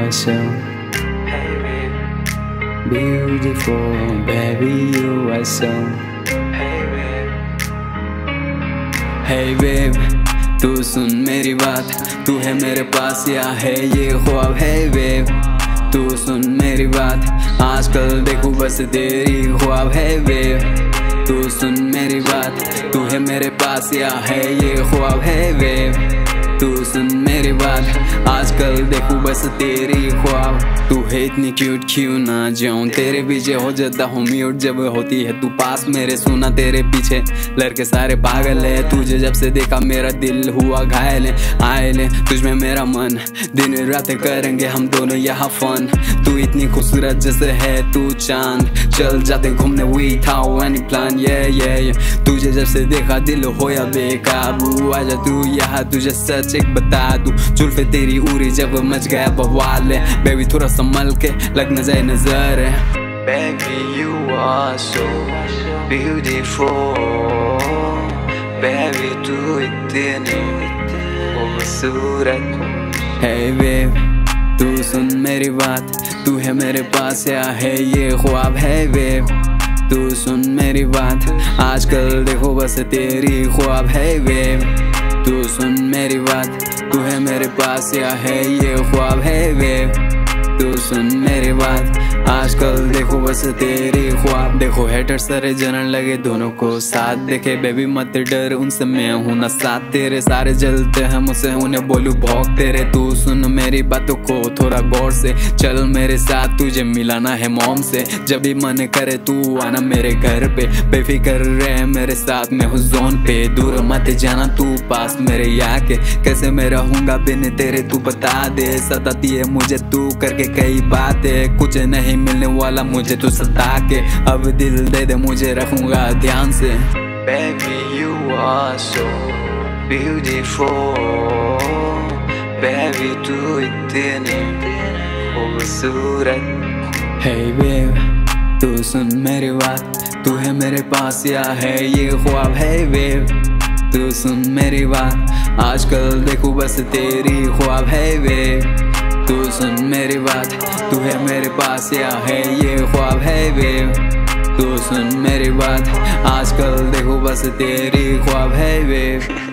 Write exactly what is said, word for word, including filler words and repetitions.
are so beautiful, baby, you are so. Hey babe, तू सुन मेरी बात, तू है मेरे पास या है ये ख्वाब? Hey babe, तू सुन मेरी बात, आजकल देखूं बस तेरी ख्वाब। Hey babe, तू सुन मेरी बात, तू है मेरे पास या है ये ख्वाब? Hey babe, तू सुन मेरी बात, आजकल देखूं बस तेरी ख्वाब। तू है इतनी क्यूट, क्यों ना जाऊं तेरे पीछे, हो जाता हूँ म्यूट जब होती है तू पास मेरे। सुना तेरे पीछे लड़के सारे पागल है, तुझे जब से देखा मेरा दिल हुआ घायल है। आए ले तुझ में मेरा मन, दिन रात करेंगे हम दोनों यहाँ फन। तू इतनी खूबसूरत जैसे है तू चांद, चल जाते घूमने without any plan, yeah yeah yeah। तुझे जब से देखा दिल होया बेकाबू, आजा तू यहाँ तुझे सच एक बता दूं, जुल्फे तेरी उड़ी जब मच गया बवाल है। बेबी थोड़ा संभल के लग न जाए नजर है। Baby you are so beautiful, baby तू इतनी खूबसूरत। Hey babe, तू सुन मेरी बात, तू है मेरे पास या है ये ख्वाब? Hey babe, तू सुन मेरी बात, आजकल देखो बस तेरी ख्वाब। Hey babe, तू सुन मेरी बात, तू है मेरे पास या है ये ख्वाब? Hey babe, तू सुन मेरी बात, आजकल देखो बस तेरी ख्वाब। देखो हेटर सारे जनन लगे दोनों को साथ देखे, बेबी मत डर उनसे मैं हूं ना साथ तेरे। सारे जलते हैं मुझसे, उन्हें बोलूं भौंक तेरे। तू सुन मेरी बातों को थोड़ा गौर से, चल मेरे साथ तुझे मिलाना है मॉम से। जब भी मन करे तू आना मेरे घर पे, बेफिक्र रहे मेरे साथ में हूँ जोन पे। दूर मत जाना तू पास मेरे आके, कैसे मैं रहूंगा बिन तेरे तू बता दे। सताती है मुझे तू करके कई बातें, कुछ नहीं मिलने वाला मुझे तू सता के। अब दिल दे दे मुझे रखूंगा ध्यान से। Baby you are so beautiful, baby तू इतनी खूबसूरत। Hey babe, तू सुन मेरी बात, तू है मेरे पास या है ये ख्वाब? Hey babe, तू सुन मेरी बात, आजकल देखूं बस तेरी ख्वाब। Hey babe, तू सुन मेरी बात, तू है मेरे पास या है ये ख्वाब? Hey babe, तू सुन मेरी बात, आजकल देखो बस तेरी ख्वाब। Hey babe।